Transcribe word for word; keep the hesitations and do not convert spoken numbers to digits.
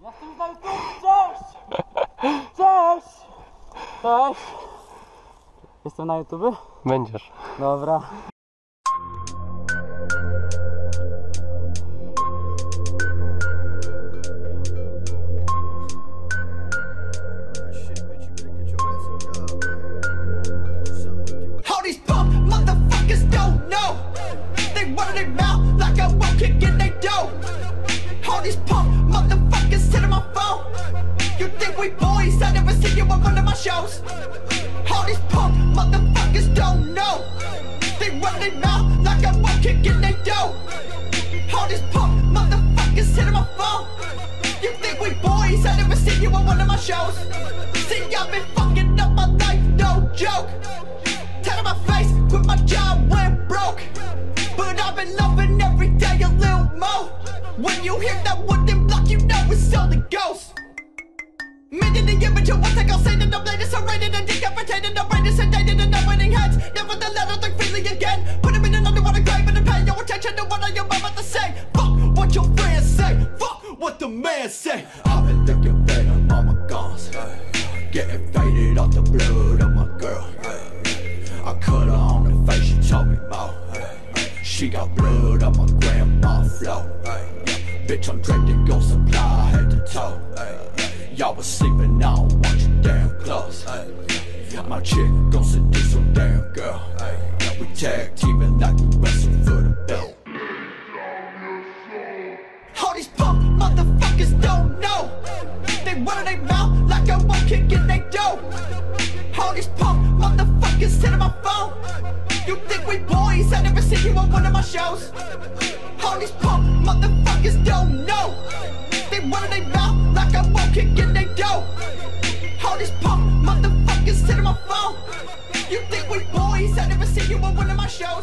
Jestem tutaj, tu! Cześć! Cześć! Cześć! Jestem na YouTube? Będziesz. Dobra. Boys, I never see you on one of my shows. All these punk motherfuckers don't know. They run their mouth like I won't kick in they dough. All these punk motherfuckers hitting my phone. You think we boys, I never see you on one of my shows. See, I've been fucking up my life, no joke. Tat on my face, quit my job, went broke. But I've been loving every day a little more. When you hear that wooden block, you know it's all the ghost. Made in the image of one thing I'll say that I'm latest, I'm rated and decapitated, I'm rated, sedated and I'm winning heads. Nevertheless, I'll think freely again. Put them in an underwater grave and pay no attention to what I am about to say. Fuck what your friends say, fuck what the man say. I've been thinking better on my guns, getting faded off the blood of my girl. I cut her on the face, she told me more. She got blood on my grandma flow. Bitch, I'm draped in gold supply head to toe. Y'all was sleeping, I don't want you damn close. My chick gon' seduce some damn girl. We tag teaming like we wrestle for the belt. All these punk motherfuckers don't know. They run their mouth like I won't kick in they dough. All these punk motherfuckers hitting my phone. You think we boys, I never see you on one of my shows. All these punk motherfuckers don't know. They run their mouth like I won't kick in they dough. All these punk motherfuckers hitting my phone. You think we boys, I never see you on one of my shows.